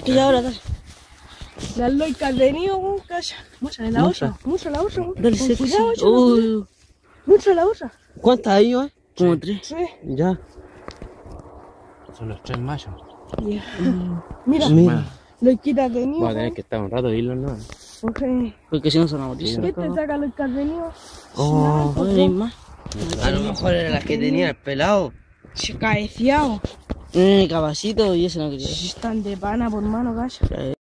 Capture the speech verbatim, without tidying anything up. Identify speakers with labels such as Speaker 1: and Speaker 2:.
Speaker 1: Que ya ahora, dale.
Speaker 2: Las loicas de niño, calla. Mucha la osa. Mucha la osa.
Speaker 1: Dale,
Speaker 2: Con
Speaker 1: sexy.
Speaker 2: cuidado, échala.
Speaker 1: Uy,
Speaker 2: Mucha la osa.
Speaker 3: ¿Cuántas hay, eh?
Speaker 1: como tres.
Speaker 2: Sí.
Speaker 3: Ya.
Speaker 4: Son los tres machos.
Speaker 2: Yeah. Mira,
Speaker 3: Mira.
Speaker 2: loiquitas de niño.
Speaker 4: Voy a tener que estar un rato y irlo, ¿no?
Speaker 2: Porque,
Speaker 1: Porque si no son noticias.
Speaker 2: ¿qué te saca loicas de niño?
Speaker 3: Oh.
Speaker 1: Oye, hay más.
Speaker 3: A lo mejor era la que tenía el pelado.
Speaker 2: Se caeciao.
Speaker 1: Eh, cabacito y ese no quería.
Speaker 2: Están de pana por mano, calla.